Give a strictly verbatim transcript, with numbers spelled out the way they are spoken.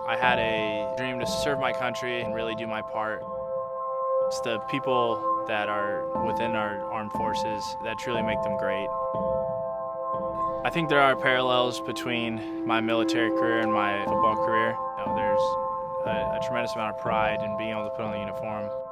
I had a dream to serve my country and really do my part. It's the people that are within our armed forces that truly make them great. I think there are parallels between my military career and my football career. You know, there's a, a tremendous amount of pride in being able to put on the uniform.